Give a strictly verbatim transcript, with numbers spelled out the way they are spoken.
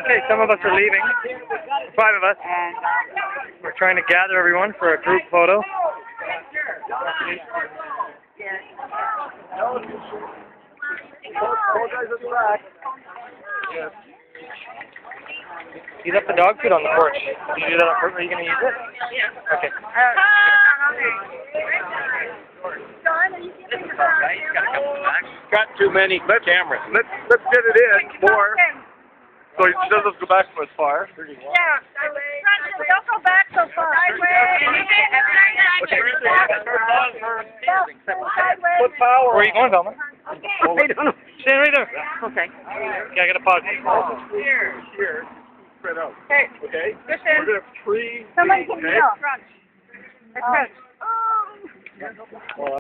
Okay, some of us are leaving. Five of us. We're trying to gather everyone for a group photo. You left the dog food on the porch. Did you do that on purpose? Are you going to use it? Yeah. Okay. Got too many cameras. Let's let's get it in more, so it doesn't go back as far. Yeah, don't go back so far. Put power. Where are you going, Velma? Okay. I don't know. Stand right there. Okay. Yeah, I got to pause. Here, here, spread out. Okay. Okay. Just We're gonna have three. Somebody can Okay. go. Crunch. Crunch. Well,